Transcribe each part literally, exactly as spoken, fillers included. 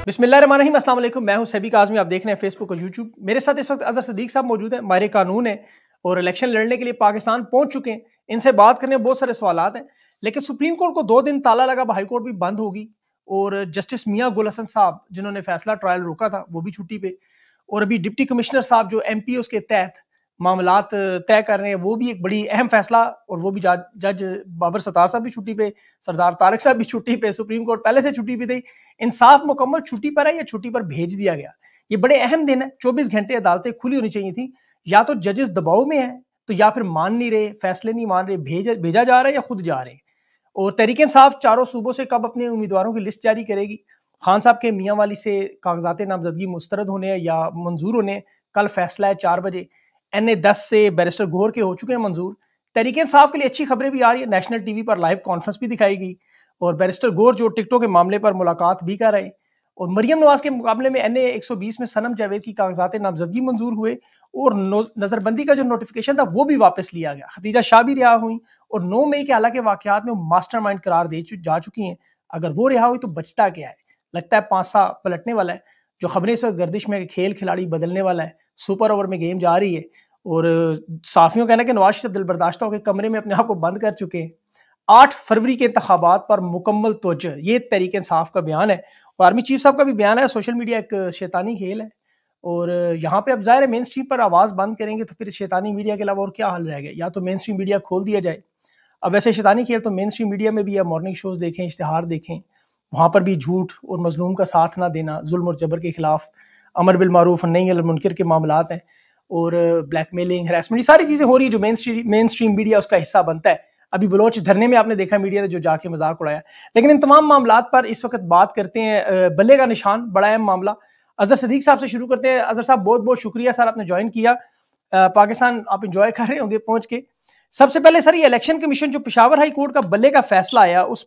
बिस्मिल्लाहिर्रहमानिर्रहीम, अस्सलाम वालेकुम। मैं हूं सैबिक आज़मी, आप देख रहे हैं फेसबुक और यूट्यूब। मेरे साथ इस वक्त अजहर सदीक साहब मौजूद हैं, माहिर कानून है और इलेक्शन लड़ने के लिए पाकिस्तान पहुंच चुके हैं। इनसे बात करने में बहुत सारे सवालात हैं, लेकिन सुप्रीम कोर्ट को दो दिन ताला लगा, हाई कोर्ट भी बंद होगी और जस्टिस मियां गुल हसन साहब जिन्होंने फैसला ट्रायल रोका था वो भी छुट्टी पे, और अभी डिप्टी कमिश्नर साहब जो एम पी के तहत मामलात तय कर रहे हैं वो भी एक बड़ी अहम फैसला, और वो भी जज बाबर सत्तार साहब भी छुट्टी पे, सरदार तारक साहब भी छुट्टी पे, सुप्रीम कोर्ट पहले से छुट्टी पे थी। इंसाफ मुकम्मल छुट्टी पर है या छुट्टी पर भेज दिया गया? ये बड़े अहम दिन है। चौबीस घंटे अदालतें खुली होनी चाहिए थी। या तो जजेस दबाव में है तो या फिर मान नहीं रहे, फैसले नहीं मान रहे, भेज भेजा जा रहा है या खुद जा रहे हैं। और तहरीक इंसाफ चारों सूबों से कब अपने उम्मीदवारों की लिस्ट जारी करेगी? खान साहब के मियाँ वाली से कागजात नामजदगी मुस्तरद होने या मंजूर होने, कल फैसला है चार बजे। एन ए दस से बैरिस्टर गोहर के हो चुके हैं मंजूर। तहरीक इंसाफ के लिए अच्छी खबरें भी आ रही है, नेशनल टीवी पर लाइव कॉन्फ्रेंस भी दिखाई गई और बैरिस्टर गोहर जो टिकटों के मामले पर मुलाकात भी कर रहे हैं। और मरियम नवाज के मुकाबले में एन ए एक सौ बीस में सनम जावेद की कागजात नामजदगी मंजूर हुए और नजरबंदी का जो नोटिफिकेशन था वो भी वापस लिया गया। खदीजा शाह भी रिहा हुई और नौ मई के हालांकि वाकयात में मास्टरमाइंड करार दे जा चुकी हैं। अगर वो रिहा हुई तो बचता क्या है? लगता है पांसा पलटने वाला है। जो खबरें इस वक्त गर्दिश में खेल खिलाड़ी बदलने वाला है, सुपर ओवर में गेम जा रही है और साफियों कहना कि नवाज शरीफ दिलबर्दाश्तों के कमरे में अपने आप को बंद कर चुके हैं। आठ फरवरी के इंतखाबात पर मुकम्मल तवज्जो, ये तहरीक इंसाफ का बयान है और आर्मी चीफ साहब का भी बयान है। सोशल मीडिया एक शैतानी खेल है और यहाँ पे अब जाहिर है मेन स्ट्रीम पर आवाज़ बंद करेंगे तो फिर शैतानी मीडिया के अलावा और क्या हल रह गया? या तो मेन स्ट्रीम मीडिया खोल दिया जाए। अब वैसे शैतानी खेल तो मेन स्ट्रीम मीडिया में भी है, मॉर्निंग शोज देखें, इश्तिहार देखें, वहाँ पर भी झूठ और मजलूम का साथ ना देना, जुल्म और जबर के खिलाफ अमर बिल मारूफ नही अनिल मुनकर के मामलात हैं और ब्लैकमेलिंग, हरासमेंट, ये सारी चीज़ें हो रही है जो mainstream mainstream media उसका हिस्सा बनता है। अभी बलोच धरने में आपने देखा मीडिया ने जो जाके मजाक उड़ाया। लेकिन इन तमाम मामलात पर इस वक्त बात करते हैं। बल्ले का निशान, बड़ा अहम मामला। अजहर सदीक साहब से शुरू करते हैं। अजहर साहब बहुत बहुत शुक्रिया सर, आपने ज्वाइन किया। पाकिस्तान आप इंजॉय कर रहे होंगे पहुंच के। सबसे पहले सर, ये इलेक्शन कमीशन जो पेशावर हाई कोर्ट का बल्ले का फैसला आया उस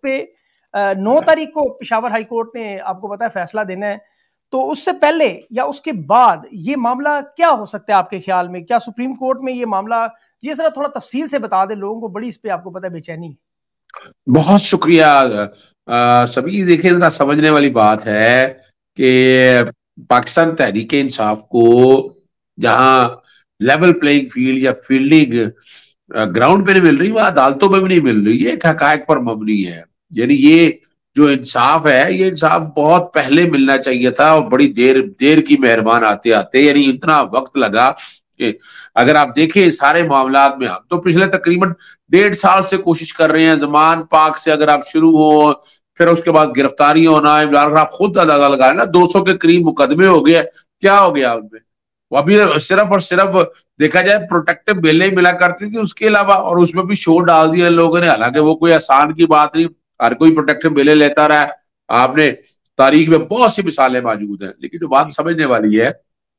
पर नौ तारीख को पेशावर हाई कोर्ट ने आपको पता है फैसला देना है, तो उससे पहले या उसके बाद ये मामला क्या हो सकता है आपके ख्याल में? क्या सुप्रीम कोर्ट में ये मामला, ये जरा थोड़ा तफसील से बता दे, लोगों को बड़ी इस पे आपको पता है बेचैनी है। बहुत शुक्रिया। सभी देखे जरा समझने वाली बात है कि पाकिस्तान तहरीक इंसाफ को जहां लेवल प्लेइंग फील्ड या फील्डिंग ग्राउंड पे नहीं मिल रही, वह अदालतों में भी नहीं मिल रही है। एक हकायक पर मबनी है। यानी ये जो इंसाफ है, ये इंसाफ बहुत पहले मिलना चाहिए था और बड़ी देर देर की मेहरबान आते आते, यानी इतना वक्त लगा कि अगर आप देखें सारे मामलात में, हम तो पिछले तकरीबन डेढ़ साल से कोशिश कर रहे हैं। जमान पाक से अगर आप शुरू हो, फिर उसके बाद गिरफ्तारी होना, इमरान खान खुद अंदाजा लगा ना दो सौ के करीब मुकदमे हो गए। क्या हो गया उनमें? वो अभी सिर्फ और सिर्फ देखा जाए प्रोटेक्टिव बेलें मिला करती थी उसके अलावा, और उसमें भी शोर डाल दिया लोगों ने। हालांकि वो कोई आसान की बात नहीं, हर कोई प्रोटेक्टिव बेलें लेता रहा। आपने तारीख में बहुत सी मिसालें मौजूद हैं। लेकिन जो बात समझने वाली है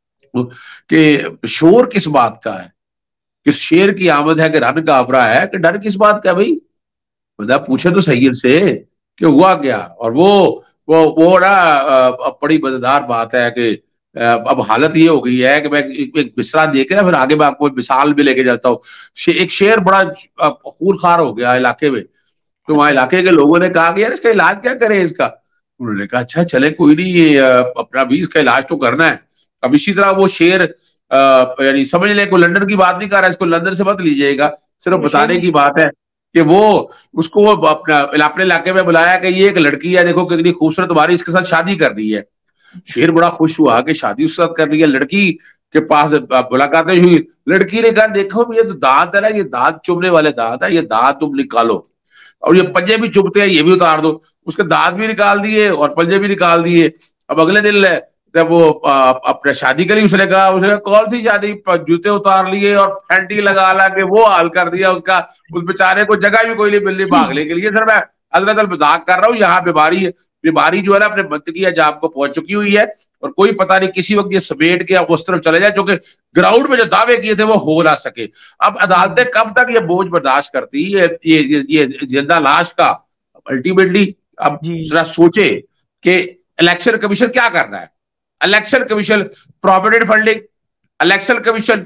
कि शोर किस बात का है, किस शेर की आमद है कि रन गाबरा है, कि डर किस बात का? भाई मतलब पूछे तो सही से कि हुआ क्या। और वो वो वो ना बड़ी मजेदार बात है कि अब हालत ये हो गई है कि मैं एक मिसरा देके ना फिर आगे मैं आपको मिसाल भी लेके जाता हूँ। शे, एक शेर बड़ा खूनखार हो गया इलाके में, तो वहां इलाके के लोगों ने कहा कि यार इसका इलाज क्या करें इसका? उन्होंने कहा अच्छा चले कोई नहीं, ये अपना भी इसका इलाज तो करना है। अब इसी तरह वो शेर यानी समझ लें, को लंदन की बात नहीं कर रहा, इसको लंदन से मत लीजिएगा, सिर्फ बताने की बात है कि वो उसको अपना अपने इलाके में बुलाया कि ये एक लड़की है, देखो कितनी खूबसूरत, तुम्हारी इसके साथ शादी करनी है। शेर बड़ा खुश हुआ कि शादी उसके साथ करनी है। लड़की के पास मुलाकातें हुई। लड़की ने कहा देखो ये तो दांत है ना, ये दांत चुभने वाले दांत है, ये दांत तुम निकालो, और ये पंजे भी चुभते हैं, ये भी उतार दो। उसके दांत भी निकाल दिए और पंजे भी निकाल दिए। अब अगले दिन जब वो अपने शादी करी, उसने कहा उसने कहा कौन सी शादी? जूते उतार लिए और फैंटी लगा ला के वो हाल कर दिया उसका। उस बेचारे को जगह भी कोई नहीं मिलनी भागने के लिए। सर मैं अदल मजाक कर रहा हूँ। यहाँ बीमारी बीमारी जो है ना अपने मंतकी अजाब को पहुंच चुकी हुई है और कोई पता नहीं किसी वक्त ये समेट के उस तरफ चले जाए, क्योंकि ग्राउंड में जो दावे किए थे वो हो ना सके। अब अदालतें कब तक ये बोझ बर्दाश्त करती है, ये ये, ये जिंदा लाश का? अल्टीमेटली अब जरा सोचे कि इलेक्शन कमीशन क्या करना है। Election commission provident funding, election commission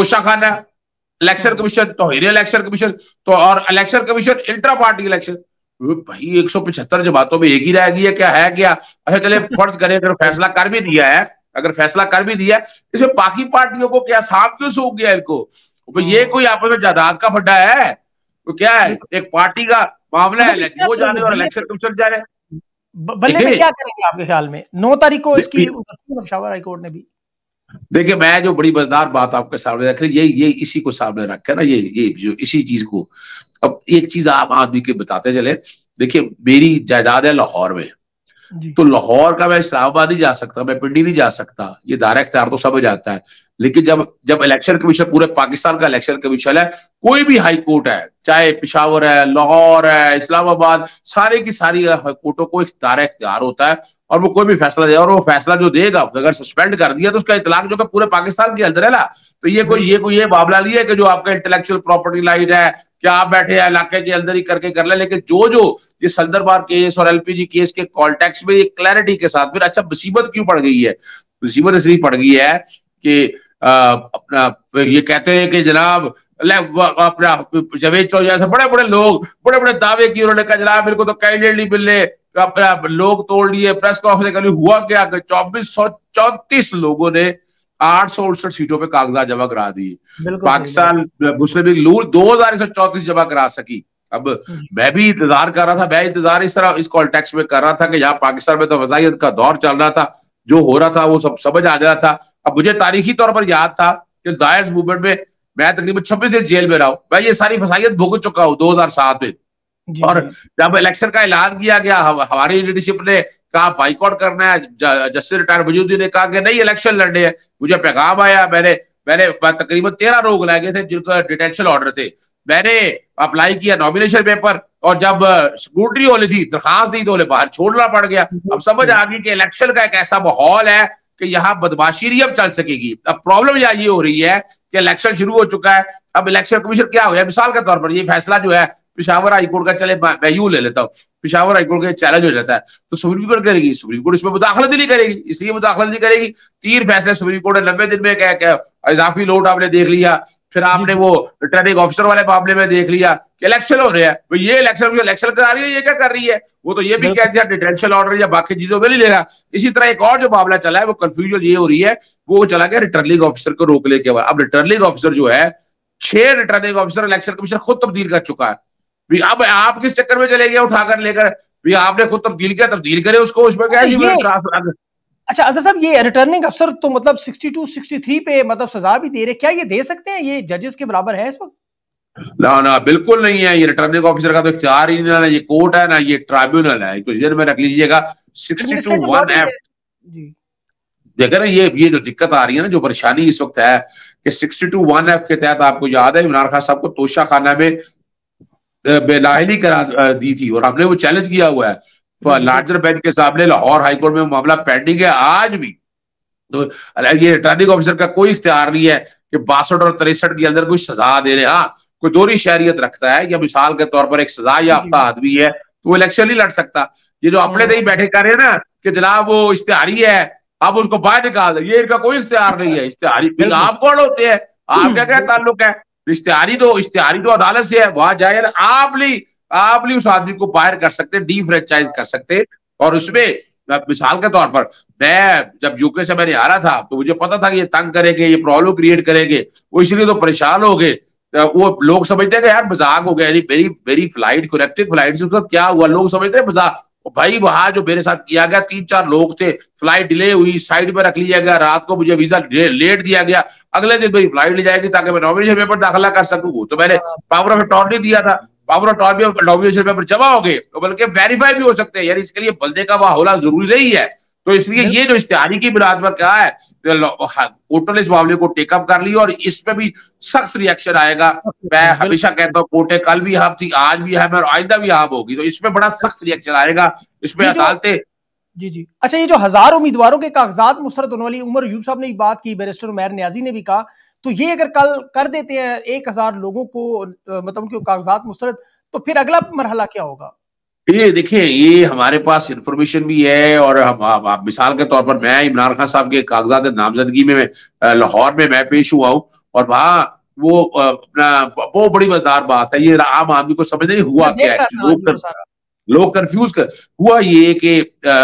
तोशाखाना, इलेक्शन कमीशन तौहीन इलेक्शन कमीशन तो और election commission intra party election. भाई एक सौ पचहत्तर जमातों में एक ही रह गई है क्या, है क्या? अच्छा चले फर्ज करें अगर फैसला कर भी दिया है, अगर फैसला कर भी दिया है, इसमें बाकी पार्टियों को क्या सांप क्यों सूख गया इनको? तो ये कोई आपस में जायदाद का फड्डा है तो क्या है? एक पार्टी का मामला तो है, वो जाने और इलेक्शन कमीशन जाने। बनने में क्या करेंगे आपके ख्याल में? नौ तारीख को इसकी पेशावर हाई कोर्ट ने भी। देखिए मैं जो बड़ी मजेदार बात आपके सामने रख रही, ये ये इसी को सामने रख के ना, ये ये जो इसी चीज को, अब एक चीज आप आदमी के बताते चले। देखिए मेरी जायदाद है लाहौर में, तो लाहौर का मैं इस्लामाबाद नहीं जा सकता, मैं पिंडी नहीं जा सकता, ये दायरा इख्तियार तो समझ आता है। लेकिन जब जब इलेक्शन कमीशन, पूरे पाकिस्तान का इलेक्शन कमीशन है, कोई भी हाई कोर्ट है, चाहे पेशावर है, लाहौर है, इस्लामाबाद, सारे की सारी हाई कोर्टों को एक दायरा इख्तियार होता है और वो कोई भी फैसला दे, और वो फैसला जो देगा, अगर सस्पेंड कर दिया तो उसका इतलाक जो पूरे पाकिस्तान के अंदर है ना। तो ये कोई ये कोई ये मामला नहीं है कि जो आपका इंटेलेक्चुअल प्रॉपर्टी राइट है क्या आप बैठे हैं इलाके के अंदर ही करके कर ले। लेकिन जो जो ये सल्दरबार केस और एलपीजी केस के कॉन्टेक्स्ट में एक क्लैरिटी के साथ, फिर अच्छा मुसीबत क्यों पड़ गई है? मुसीबत इसलिए पड़ गई है कि अपना ये कहते हैं कि जनाब अपना जवेद चौधरी जैसे बड़े बड़े लोग बड़े बड़े दावे किए, उन्होंने कहा जनाब मेरे को तो कैंडिडेट नहीं मिलने, अपना लोग तोड़ लिए, प्रेस कॉन्फ्रेंस कर ली। हुआ क्या? चौबीस सौ चौंतीस लोगों ने आठ सौ उनसठ सीटों पे कागजात जमा करा दिए। पाकिस्तान मुस्लिम लीग लूर दो हजार एक सौ चौंतीस जमा करा सकी। अब मैं भी इंतजार कर रहा था, मैं इंतजार इस तरह इस कॉन्टेक्स्ट में कर रहा था कि यहाँ पाकिस्तान में तो वज़ायत का दौर चल रहा था, जो हो रहा था वो सब समझ आ रहा था। अब मुझे तारीखी तौर पर याद था कि दायर्स मूवमेंट में मैं तकरीबन छब्बीस दिन जेल में रहा हूं, मैं ये सारी फसाइयत भुगत चुका हूं दो हजार सात में। और जब इलेक्शन का ऐलान किया गया, हमारी लीडरशिप ने कहा बाइकआउट करना है, जस्टिस रिटायर्ड वजूदी ने कहा कि नहीं इलेक्शन लड़ने हैं। मुझे पैगाम आया, मैंने मैंने तकरीबन तेरह लोग लाए गए थे जिनका डिटेंशन ऑर्डर थे, मैंने अप्लाई किया नॉमिनेशन पेपर, और जब स्क्रूटनी होनी थी दरखास्त दी तो उन्हें बाहर छोड़ना पड़ गया। अब समझ आ गई कि इलेक्शन का एक ऐसा माहौल है कि यहाँ बदमाशी नहीं अब चल सकेगी। अब प्रॉब्लम यहाँ ये हो रही है कि इलेक्शन शुरू हो चुका है, अब इलेक्शन कमीशन क्या हो गया, मिसाल के तौर पर ये फैसला जो है पेशावर हाईकोर्ट का, चले मैं यूं ले लेता हूँ, पेशावर हाईकोर्ट का चैलेंज हो जाता है तो सुप्रीम कोर्ट करेगी, सुप्रीम कोर्ट इसमें मुदाखलत नहीं करेगी, इसलिए मुदाखलत नहीं करेगी। तीन फैसले सुप्रीम कोर्ट ने नब्बे दिन में क्या क्या इजाफी लोट आपने देख लिया, फिर आपने वो रिटर्निंग ऑफिसर वाले मामले में देख लिया कि इलेक्शन हो रहे हैं, तो ये इलेक्शन इलेक्शन करा रही है, ये क्या कर रही है? वो तो ये भी कहती है डिटेंशन ऑर्डर या बाकी चीजों में नहीं लेगा। इसी तरह एक और जो मामला चला है वो कंफ्यूजन ये हो रही है, वो चला गया रिटर्निंग ऑफिसर को रोकने के बाद। अब रिटर्निंग ऑफिसर जो है, छह रिटर्निंग ऑफिसर इलेक्शन कमीशन खुद तब्दील कर चुका है। भी अब आप किस चक्कर में चले गए उठाकर लेकर, भी आपने खुद तब्दील किया, तब्दील करे उसको, उसमें क्या है। अच्छा अजहर साहब, ये रिटर्निंग अफसर तो मतलब बासठ, तिरसठ पे मतलब सजा भी दे रहे, क्या ये दे सकते हैं? ये जजेस के बराबर है इस वक्त? ना ना बिल्कुल नहीं है, ये रिटर्निंग ऑफिसर का तो इख्तियार ही नहीं है, ये कोर्ट है ना ये ट्राइब्यूनल है, तो जेल में रख लीजिएगा। सिक्सटी टू वन एफ देखा ना, ये ये जो दिक्कत आ रही है ना, जो परेशानी इस वक्त है कि सिक्सटी टू वन एफ के तहत आपको याद है इमरान खान साहब को तोशा खाना में बेनाहली करा दी थी और हमने वो चैलेंज किया हुआ है लार्जर बेंच के सामने, लाहौर हाईकोर्ट में मामला पेंडिंग है आज भी। तो ये रिटर्निंग ऑफिसर का कोई इख्तियार नहीं है कि बासठ और तिरसठ के अंदर कोई सजा दे रहे। हाँ कोई दोहरी शहरियत रखता है या मिसाल के तौर पर एक सजा याफ्ता आदमी है तो वो इलेक्शन नहीं लड़ सकता। ये जो अपने ही बैठे कर रहे हैं ना कि जनाब वो इश्तिहारी है आप उसको बाहर निकाल दे, ये इनका कोई इश्तिहार नहीं है। इश्तिहारी आप कौन होते हैं? आप क्या क्या ताल्लुक है? इश्तिहारी तो इश्तिहारी तो अदालत से है, वहां जाए आप नहीं आप नहीं उस आदमी को बाहर कर सकते, डी फ्रेंचाइज कर सकते। और उसमें मिसाल के तौर पर मैं जब यूके से मैंने आ रहा था तो मुझे पता था कि ये तंग करेंगे, ये प्रॉब्लम क्रिएट करेंगे, वो इसलिए तो परेशान हो गए। वो लोग समझते हैं कि यार मजाक हो गया, मेरी मेरी फ्लाइट कनेक्टिंग फ्लाइट से उसका क्या हुआ, लोग समझते हैं मजाक। भाई वहां जो मेरे साथ किया गया, तीन चार लोग थे, फ्लाइट डिले हुई, साइड पर रख लिया गया, रात को मुझे वीजा लेट दिया गया, अगले दिन मेरी फ्लाइट ले जाएगी ताकि मैं नॉमिनेशन पेपर दाखिला कर सकूं। तो मैंने पावर ऑफ अटॉर्नी दिया था, power of attorney nomination paper जमा हो गए, तो बल्कि वेरीफाई भी हो सकते हैं। यार इसके लिए बंदे का वहां होना जरूरी नहीं है। तो इसलिए ये जो इश्तिहारी की बुनियाद पर क्या है, कोर्ट ने इस मामले को टेकअप कर लिया और इस पे भी सख्त रिएक्शन आएगा। मैं हमेशा कहता हूँ कोर्टें कल भी यहाँ थी, आज भी है और आइंदा भी यहाँ होगी, तो इसमें बड़ा सख्त रिएक्शन आएगा। इसमें अदालतें जी जी अच्छा, ये जो हजार उम्मीदवारों के कागजात मुस्तरद होने वाली, उमर यूब साहब ने बात की, बैरिस्टर उमैर नियाजी ने भी कहा, तो ये अगर कल कर देते हैं एक हजार लोगों को मतलब उनके कागजात मुस्तरद, तो फिर अगला मरहला क्या होगा? ये देखिए ये हमारे पास इंफॉर्मेशन भी है और हम आप मिसाल के तौर पर मैं इमरान खान साहब के कागजात नामजदगी में लाहौर में मैं पेश हुआ हूँ और वहाँ वो अपना वो बड़ी मजेदार बात है, ये आम आदमी को समझ नहीं हुआ क्या है। लोग कंफ्यूज कर हुआ ये कि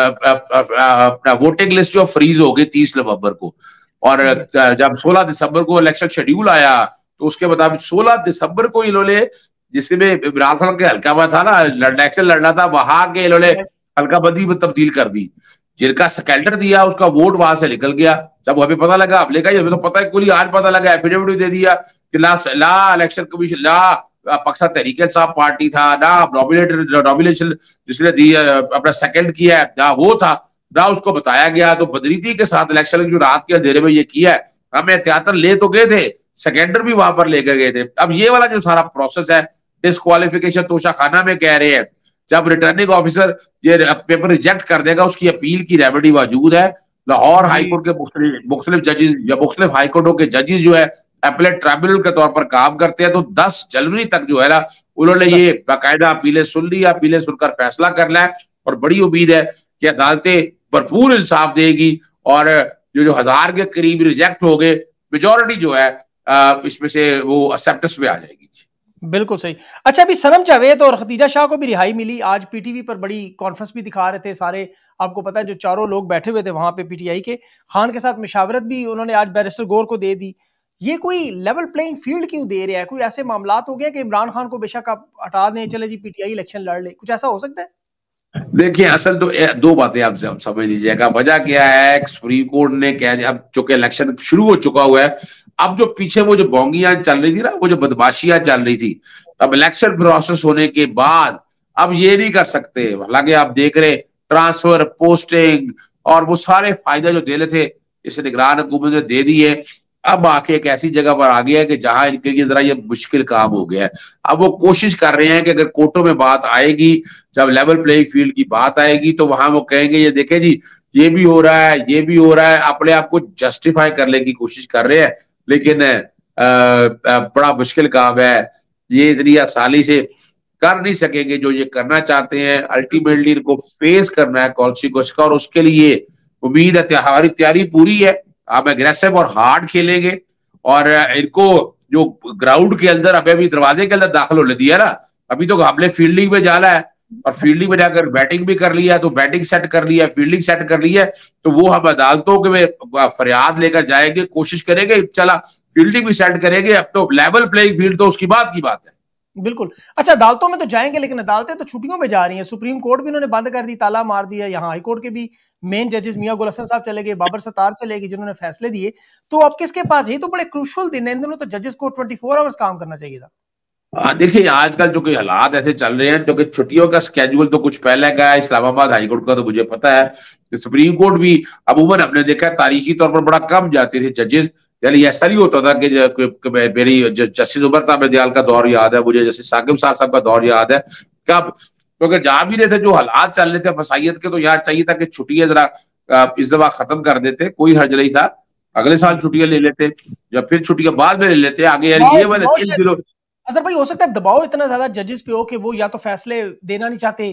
अपना वोटिंग लिस्ट जो फ्रीज हो गई तीस नवंबर को, और जब सोलह दिसंबर को इलेक्शन शेड्यूल आया तो उसके मुताबिक सोलह दिसंबर को इन्होंने, जिसमें इमरान खान के हल्का में था ना, इलेक्शन लड़ना था, वहां के इन्होंने हल्का बंदी में तब्दील कर दी। जिनका स्कैल्टर दिया उसका वोट वहां से निकल गया। जब हमें पता लगा, हमने कहा हमें तो पता है, कुल आज पता लगा, एफिडेविट दे दिया कि ला ला इलेक्शन कमीशन, ला पाकिस्तान तहरीक इंसाफ पार्टी था, ना नॉमिनेटेड नॉमिनेशन जिसने दी अपना सेकंड किया है, ना वो था, ना उसको बताया गया। तो बदरीती के साथ इलेक्शन जो रात के अंधेरे में ये किया है, हमें एहतियातन ले तो गए थे, सेकेंडर भी वहां पर लेकर गए थे। अब ये वाला जो सारा प्रोसेस है, डिस्क्वालिफिकेशन तोशा खाना में कह रहे हैं, जब रिटर्निंग ऑफिसर ये पेपर रिजेक्ट कर देगा उसकी अपील की रेमेडी मौजूद है। लाहौर हाईकोर्ट के मुख्तलिफ जजेस या मुख्तलिफ हाईकोर्टों के जजेस जो है अपीलेट ट्राइब्यूनल के तौर पर काम करते हैं। तो दस जनवरी तक जो है ना, उन्होंने ये बाकायदा अपीलें सुन ली, अपीलें सुनकर फैसला करना है। और बड़ी उम्मीद है कि अदालतें भरपूर इंसाफ देगी और जो जो हजार के करीब रिजेक्ट हो गए, मेजोरिटी जो है इसमें से वो एक्सेप्टेंस में आ जाएगी। बिल्कुल सही। अच्छा, अभी सनम जावेद और खतीजा शाह को भी रिहाई मिली। आज पीटीवी पर बड़ी कॉन्फ्रेंस भी दिखा रहे थे सारे, आपको पता है जो चारों लोग बैठे हुए थे वहां पे पीटीआई के, खान के साथ मुशावरत भी उन्होंने आज बैरिस्टर गौर को दे दी। ये कोई लेवल प्लेइंग फील्ड क्यों दे रहा है? कोई ऐसे मामला हो गया कि इमरान खान को बेशक आप हटा दें, चले जी पीटीआई इलेक्शन लड़ ले, कुछ ऐसा हो सकता है? देखिए, असल तो दो बातें आप समझ लीजिएगा। वजह क्या है, सुप्रीम कोर्ट ने कह दिया, अब चूंकि इलेक्शन शुरू हो चुका हुआ है, अब जो पीछे वो जो बोंगियां चल रही थी ना, वो जो बदमाशियां चल रही थी, अब इलेक्शन प्रोसेस होने के बाद अब ये नहीं कर सकते। हालांकि आप देख रहे ट्रांसफर, पोस्टिंग और वो सारे फायदे जो दे रहे थे इस निगरान हुकूमत ने दे दिए। अब आके एक ऐसी जगह पर आ गया है कि जहां इनके लिए जरा ये मुश्किल काम हो गया है। अब वो कोशिश कर रहे हैं कि अगर कोर्टों में बात आएगी, जब लेवल प्लेइंग फील्ड की बात आएगी, तो वहां वो कहेंगे ये देखें जी ये भी हो रहा है, ये भी हो रहा है, अपने आप को जस्टिफाई करने की कोशिश कर रहे हैं। लेकिन आ, आ, बड़ा मुश्किल काम है, ये इतनी आसानी से कर नहीं सकेंगे जो ये करना चाहते हैं। अल्टीमेटली इनको फेस करना है कॉन्सिक्वेंस का, और उसके लिए उम्मीद है, हमारी तैयारी पूरी है, आप एग्रेसिव और हार्ड खेलेंगे। और इनको जो ग्राउंड के अंदर अभी अभी दरवाजे के अंदर दाखिल होने दिया ना, अभी तो हमने फील्डिंग में जाना है, और फील्डिंग में जाकर बैटिंग भी कर लिया, तो बैटिंग सेट कर लिया, फील्डिंग सेट कर लिया, तो वो हम अदालतों के फरियाद लेकर जाएंगे, कोशिश करेंगे, चला फील्डिंग भी सेट करेंगे। अब तो लेवल प्लेइंग फील्ड तो उसकी बात की बात है। बिल्कुल। अच्छा, अदालतों में तो जाएंगे, लेकिन अदालतें तो छुट्टियों में जा रही हैं। सुप्रीम कोर्ट भी उन्होंने बंद कर दी, ताला मार दिया। यहाँ हाई कोर्ट के भी मेन जजेस मियां गुल हसन साहब चले गए, बाबर सत्तार चले गए, जिन्होंने फैसले दिए। तो अब किसके पास? ये तो बड़े क्रूशल दिन है, इन दोनों तो जजेस को चौबीस आवर्स काम करना चाहिए था। देखिए, आजकल जो कोई हालात ऐसे चल रहे हैं, क्योंकि छुट्टियों का स्केड्यूल तो कुछ पहले का है इस्लामाबाद हाईकोर्ट का, तो मुझे पता है कि सुप्रीम कोर्ट भी अमूमन हमने देखा है तारीखी तौर पर बड़ा कम जाते थे जजेस। यानी ऐसा नहीं होता था कि मेरी जस्टिस उमर ताबेदयाल का दौर याद है मुझे, जस्टिस साकिब साहब साहब का दौर याद है। कब? क्योंकि जा भी रहे थे, जो हालात चल रहे थे फसाइयत के, तो यार चाहिए था कि छुट्टियां जरा इस दफा खत्म कर देते, कोई हर्ज नहीं था, अगले साल छुट्टियां ले लेते या फिर छुट्टियां बाद में ले लेते आगे। यार ये वाले तीन दिनों अजहर भाई, हो सकता है दबाव इतना ज्यादा जजेस पे हो कि वो या तो फैसले देना नहीं चाहते,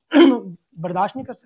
बर्दाश्त नहीं कर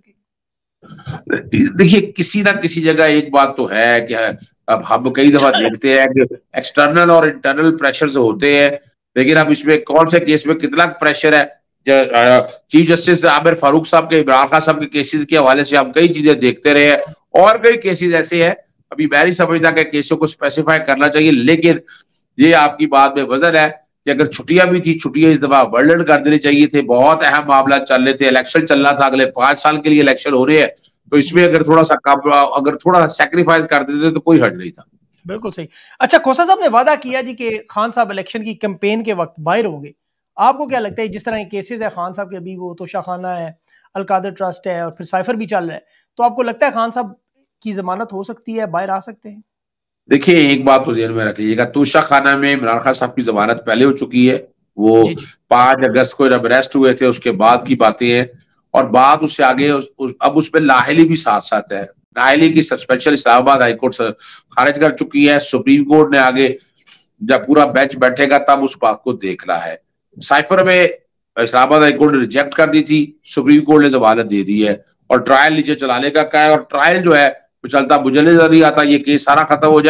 सके। देखिए, किसी ना किसी जगह एक बात तो है कि अब हम कई दफा देखते हैं कि एक्सटर्नल और इंटरनल प्रेशर होते हैं, लेकिन अब इसमें कौन से केस में कितना प्रेशर है। चीफ जस्टिस आमिर फारूक साहब के, इमरान खान साहब के केसेस के हवाले से हम कई चीजें देखते रहे हैं, और कई केसेस ऐसे हैं, अभी मैं नहीं समझता कि केसों को स्पेसिफाई करना चाहिए। लेकिन ये आपकी बात में वजन है कि अगर छुट्टियां भी थी, छुट्टियां इस दफा वर्ल्ड कर देनी चाहिए थे। बहुत अहम मामला चल रहे थे, इलेक्शन चल रहा था, अगले पांच साल के लिए इलेक्शन हो रहे हैं, तो इसमें अगर थोड़ा सा कम, अगर थोड़ा सा सेक्रीफाइस कर देते तो कोई हर्ज नहीं था। बिल्कुल सही। अच्छा, खोसा साहब ने वादा किया जी कि खान साहब इलेक्शन की कैंपेन के वक्त बाहर होंगे। आपको क्या लगता है, जिस तरह के केसेस है खान साहब के, अभी वो तोशा खाना है, अलकादर ट्रस्ट है, और फिर साइफर भी चल रहा है, तो आपको लगता है खान साहब की जमानत हो सकती है, बाहर आ सकते हैं? देखिए, एक बात तो ध्यान में रख लीजिएगा, तोशा खाना में इमरान खान साहब की जमानत पहले हो चुकी है। वो पांच अगस्त को जब अरेस्ट हुए थे उसके बाद की बातें हैं, और बात उससे आगे उस, उस, अब उसमें लाहली भी साथ साथ है। लाहली की सस्पेंशन इस्लामाबाद हाईकोर्ट खारिज कर चुकी है। सुप्रीम कोर्ट ने आगे जब पूरा बेंच बैठेगा तब उस बात को देखना है। साइफर में इस्लामाबाद हाईकोर्ट ने रिजेक्ट कर दी थी, सुप्रीम कोर्ट ने जमानत दे दी है, और ट्रायल नीचे चलाने का कहा है, और ट्रायल जो है वो चलता, मुझे नहीं आता ये केस सारा खत्म हो जाएगा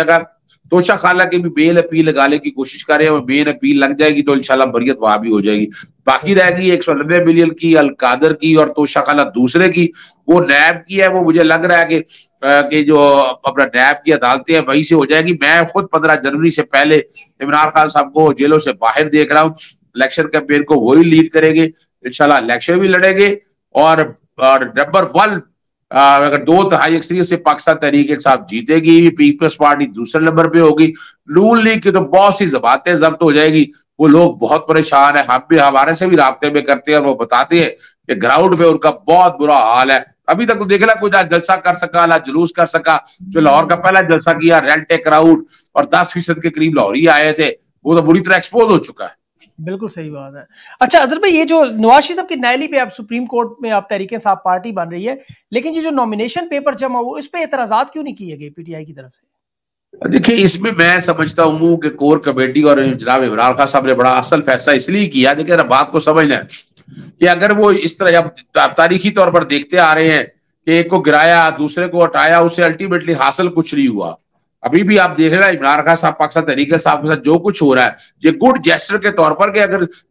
तोशा खाला की भी बेल अपील लगाने की कोशिश कर रहे हैं, बेल अपील लग जाएगी तो इंशाल्लाह बरियत वहां भी हो जाएगी। बाकी रहेगी एक सौ नब्बे मिलियन की अलकादर की और तोशा खाला दूसरे की, वो नैब की है, वो मुझे लग रहा है कि कि जो अपना नैब की अदालतें हैं वहीं से हो जाएगी। मैं खुद पंद्रह जनवरी से पहले इमरान खान साहब को जेलों से बाहर देख रहा हूँ। इलेक्शन कैंपेन को वही लीड करेंगे, इंशाल्लाह इलेक्शन भी लड़ेंगे और नंबर वन अगर दो तिहाई अक्सरियत से पाकिस्तान तहरीक इंसाफ जीतेगी, पीपल्स पार्टी दूसरे नंबर पे होगी, नून लीग की तो बहुत सी जबातें जब्त हो जाएगी। वो लोग बहुत परेशान है, हम भी हमारे से भी राब्ते में करते हैं और वो बताते हैं कि ग्राउंड पे उनका बहुत बुरा हाल है। अभी तक तो देख ला कोई ना जलसा कर सका ना जुलूस कर सका। जो लाहौर का पहला जलसा किया रेंट ए क्राउड और दस फीसद के करीब लाहौरी आए थे, वो तो बुरी तरह एक्सपोज हो चुका है। बिल्कुल सही बात है। अच्छा अजहर भाई, ये जो नवाज शरीफ साहब की नैली पे आप सुप्रीम कोर्ट में आप तहरीक इंसाफ पार्टी बन रही है, लेकिन ये जो नॉमिनेशन पेपर जमा हुआ, इस पे एतराजात क्यों नहीं किए गए पीटीआई की तरफ से? देखिए, इसमें मैं समझता हूँ कि कोर कमेटी और जनाब इमरान खान साहब ने बड़ा असल फैसला इसलिए किया। देखिए, बात को समझना है कि अगर वो इस तरह, अब तारीखी तौर पर देखते आ रहे हैं कि एक को गिराया दूसरे को हटाया, उससे अल्टीमेटली हासिल कुछ नहीं हुआ। अभी भी आप देख रहे हैं इमरान खान साहब पाकिस्तान तहरीक साहब के साथ जो कुछ हो रहा है, ये गुड जेस्टर के तौर पर कि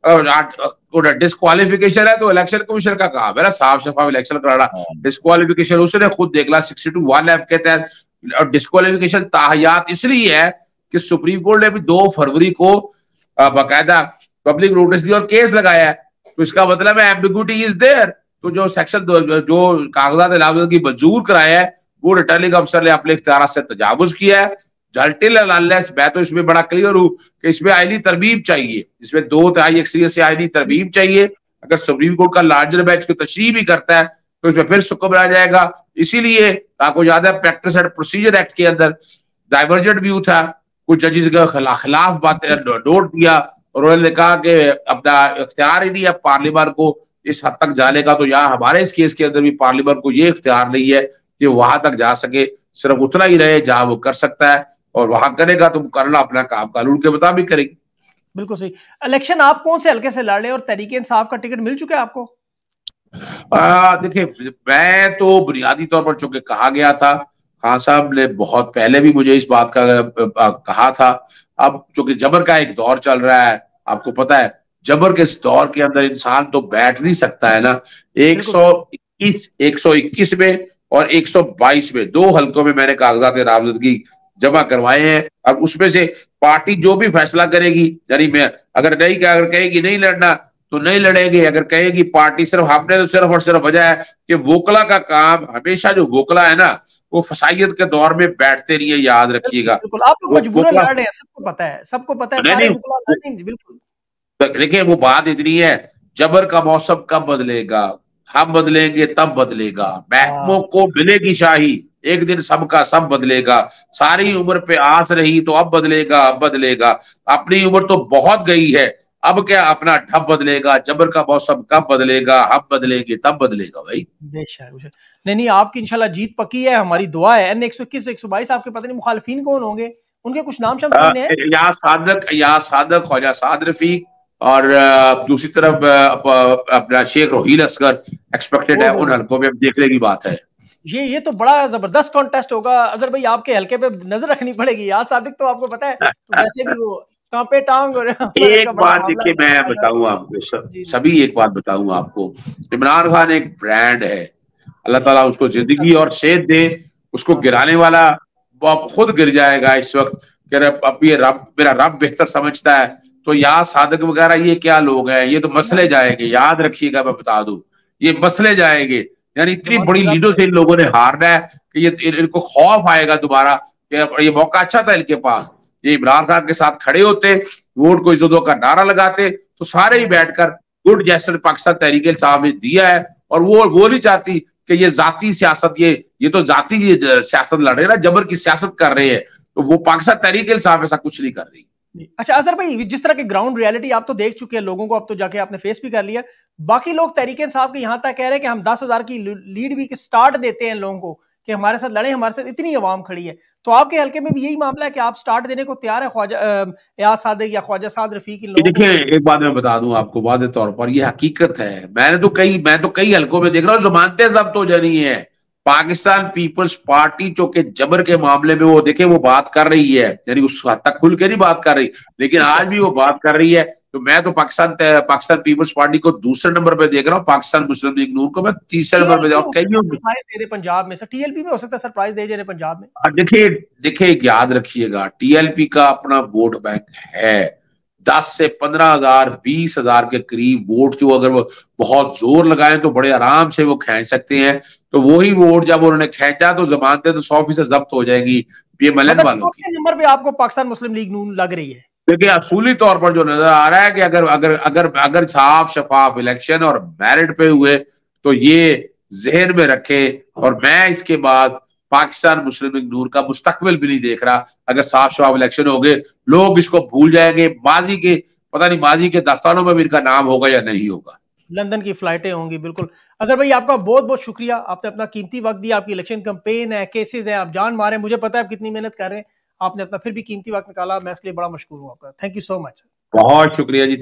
अगर डिस्क्वालिफिकेशन है तो इलेक्शन कमीशन का काम है ना साफ शफाफ इलेक्शन कराना। डिस्क्वालिफिकेशन उसने खुद देख ला सिक्सटी टू वन एफ के तहत, और डिस्क्वालिफिकेशन ताहयात इसलिए है कि सुप्रीम कोर्ट ने भी दो फरवरी को बाकायदा पब्लिक नोटिस दिया और केस लगाया है। तो इसका मतलब है एम्बिग्यूटी इज देयर। तो जो सेक्शन जो कागजात नामजदगी की मंजूर कराया है, वो रिटर्निंग अफसर ने अपने इख्तियार से तजावुज किया है। मैं तो इसमें बड़ा क्लियर हूं कि इसमें आईनी तरमीम चाहिए, इसमें दो तिहाई अक्सरियत से आईनी तरमीम चाहिए। अगर सुप्रीम कोर्ट का लार्जर बेंच को तशरीह भी करता है तो इसमें फिर सुकम आ जाएगा। इसीलिए आपको याद है प्रैक्टिस एंड प्रोसीजर एक्ट के अंदर डाइवर्जेंट व्यू था, कुछ जजेस के खिलाफ बातें नोट दिया और उन्होंने कहा कि अपना इख्तियार ही नहीं है पार्लियामेंट को इस हद तक जाने का। तो यहाँ हमारे इस केस के अंदर भी पार्लियामेंट को ये इख्तियार नहीं है कि वहां तक जा सके, सिर्फ उतना ही रहे जहां वो कर सकता है, और वहां करेगा तो करना अपना काम कानून के मुताबिक करेगी। बिल्कुल सही। इलेक्शन आप कौन से हल्के से लड़ रहे हैं और तहरीक इंसाफ का टिकट मिल चुका है आपको? देखिए, मैं तो बुनियादी तौर पर चूंकि कहा गया था, खान साहब ने बहुत पहले भी मुझे इस बात का आ, कहा था। अब चूंकि जबर का एक दौर चल रहा है, आपको पता है जबर के इस दौर के अंदर इंसान तो बैठ नहीं सकता है ना। एक सौ इक्कीस एक सौ इक्कीस में और एक सौ बाईस में दो हल्कों में मैंने कागजात नामजदगी जमा करवाए हैं। अब उसमें से पार्टी जो भी फैसला करेगी, यानी मैं अगर नहीं अगर कहेगी नहीं लड़ना तो नहीं लड़ेंगे, अगर कहेगी पार्टी सिर्फ, हमने तो सिर्फ और सिर्फ वजह है कि वोकला का काम हमेशा, जो वोकला है ना वो फसाइयत के दौर में बैठते नहीं है, याद रखिएगा। बिल्कुल, आप लोग मजबूरन लड़ रहे हैं, सबको पता है, सबको पता है, सारे वोकला लड़ रहे हैं। बिल्कुल, देखिए वो बात इतनी है, जबर का मौसम कब बदलेगा, हम बदलेंगे तब बदलेगा। महकमों को मिलेगी शाही, एक दिन सबका सब बदलेगा। सारी उम्र पे आस रही तो अब बदलेगा, अब बदलेगा। अपनी उम्र तो बहुत गई है, अब क्या अपना ढब बदलेगा। जबर का मौसम कब बदलेगा, हम बदलेंगे तब बदलेगा भाई। बेशक। नहीं नहीं, आपकी इंशाल्लाह जीत पक्की है, हमारी दुआ है। एन एक सौ इक्कीस एक सौ बाईस आपके पता नहीं मुखालिफिन कौन होंगे, उनके कुछ नाम शाम सामने हैं? या सादक या सादक ख्वाजा साद रफीक और दूसरी तरफ अपना शेख रोहील असगर एक्सपेक्टेड है। उन हल्कों में देखने की बात है। ये ये तो बड़ा जबरदस्त कॉन्टेस्ट होगा। अजहर भाई, आपके हल्के पे नजर रखनी पड़ेगी। यार सादिक तो आपको पता है तो वैसे भी वो कांपे टांग और एक बात देखिए, मैं बताऊं आपको, सभी एक बात बताऊं आपको, इमरान खान एक ब्रांड है। अल्लाह ताला उसको जिंदगी और सेहत दे। उसको गिराने वाला खुद गिर जाएगा इस वक्त। अब ये रब, मेरा रब बेहतर समझता है। तो यार सादक वगैरह ये क्या लोग हैं, ये तो मसले जाएंगे, याद रखिएगा, मैं बता दूं ये मसले जाएंगे। यानी इतनी बड़ी लीडों से इन लोगों ने हारना है कि ये इनको खौफ आएगा दोबारा कि ये मौका अच्छा था इनके पास। ये इमरान खान के साथ खड़े होते, वोट को इज्जतों का नारा लगाते तो सारे ही बैठकर गुड जेस्टर पाकिस्तान तहरीक साहब ने दिया है। और वो वो नहीं चाहती कि ये जाती सियासत, ये ये तो जाती सियासत लड़ रहे हैं ना, जबर की सियासत कर रहे हैं। तो वो पाकिस्तान तहरीक साहब ऐसा कुछ नहीं कर रही। अच्छा अजहर भाई, जिस तरह की ग्राउंड रियलिटी आप तो देख चुके हैं, लोगों को अब तो जाके आपने फेस भी कर लिया। बाकी लोग तहरीक इंसाफ के यहाँ तक कह रहे हैं कि हम दस हजार की लीड भी स्टार्ट देते हैं लोगों को कि हमारे साथ लड़े, हमारे साथ इतनी आवाम खड़ी है। तो आपके हल्के में भी यही मामला है कि आप स्टार्ट देने को तैयार है ख्वाजा एयाज सादिक या ख्वाजा साद रफीक इन लोगों? देखिए, एक बात मैं बता दूं आपको, वादे तौर पर ये हकीकत है। मैंने तो कई मैं तो कई हल्कों में देख रहा हूँ जमानतें जब्त हो जा रही है, पाकिस्तान पीपल्स पार्टी जो के जबर के मामले में वो देखे वो बात कर रही है, यानी उस हद तक खुल के नहीं बात कर रही, लेकिन आज भी वो बात कर रही है। तो मैं तो पाकिस्तान पाकिस्तान पीपल्स पार्टी को दूसरे नंबर पे देख रहा हूँ, पाकिस्तान मुस्लिम लीग नून को मैं तीसरे नंबर पे सरप्राइज दे पंजाब में। सर टीएलपी में हो सकता है सरप्राइज दे जाए पंजाब में। देखिए देखिए याद रखिएगा, टीएलपी का अपना वोट बैंक है, दस से पंद्रह हजार बीस हजार के करीब वोट जो अगर वो बहुत जोर लगाएं तो बड़े आराम से वो खींच सकते हैं। तो वही वोट जब उन्होंने खींचा तो जमानतें तो सौ फीसद जब्त हो जाएंगी ये मलन वालों की। नंबर पे आपको पाकिस्तान मुस्लिम लीग नून लग रही है? देखिए असूली तौर पर जो नजर आ रहा है कि अगर अगर अगर अगर साफ शफाफ इलेक्शन और मेरिट पे हुए तो ये जहन में रखे, और मैं इसके बाद पाकिस्तान मुस्लिम लीग नून का मुस्तकबिल भी नहीं देख रहा। अगर साफ शफाफ इलेक्शन हो गए लोग इसको भूल जाएंगे, माजी के पता नहीं माजी के दस्तानों में भी इनका नाम होगा या नहीं होगा, लंदन की फ्लाइटें होंगी। बिल्कुल अजहर भाई आपका बहुत बहुत शुक्रिया, आपने अपना कीमती वक्त दिया। आपकी इलेक्शन कैंपेन है, केसेस है, आप जान मारे, मुझे पता है आप कितनी मेहनत कर रहे हैं, आपने अपना फिर भी कीमती वक्त निकाला, मैं इसके लिए बड़ा मशकूर हूँ आपका। Thank you so much. बहुत शुक्रिया जी।